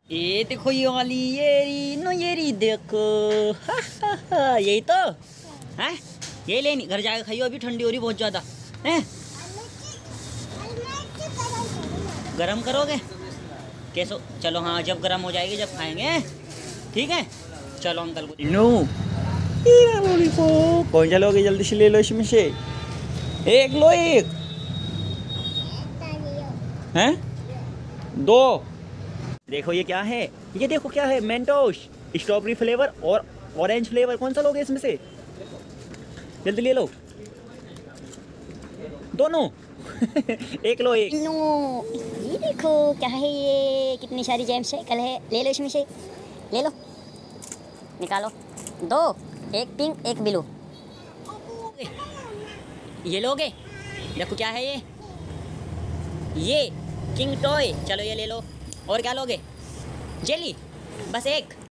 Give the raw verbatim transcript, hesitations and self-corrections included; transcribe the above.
ये देखो ये वाली ये नो ये देखो हा, हा, हा, यही तो है। ये लेनी घर जाके खाइयो, अभी ठंडी हो रही बहुत ज़्यादा है। गरम करोगे कैसो? चलो हाँ, जब गरम हो जाएगी जब खाएंगे, ठीक है। चलो अंकल को नो कौन सा लोगे, जल्दी से ले लो इसमें से एक लो, एक हैं दो। देखो ये क्या है, ये देखो क्या है, मेंटोस स्ट्रॉबेरी फ्लेवर और ऑरेंज फ्लेवर। कौन सा लोगे इसमें से? जल्दी ले लो दोनों एक लो एक। नो ये देखो क्या है, ये कितनी सारी जेम्स है, कल है। ले लो इसमें से, ले लो, निकालो दो, एक पिंक एक ब्लू। ये लोगे? देखो क्या है ये, ये किंग टॉय। चलो ये ले लो। और क्या लोगे? जेली, बस एक।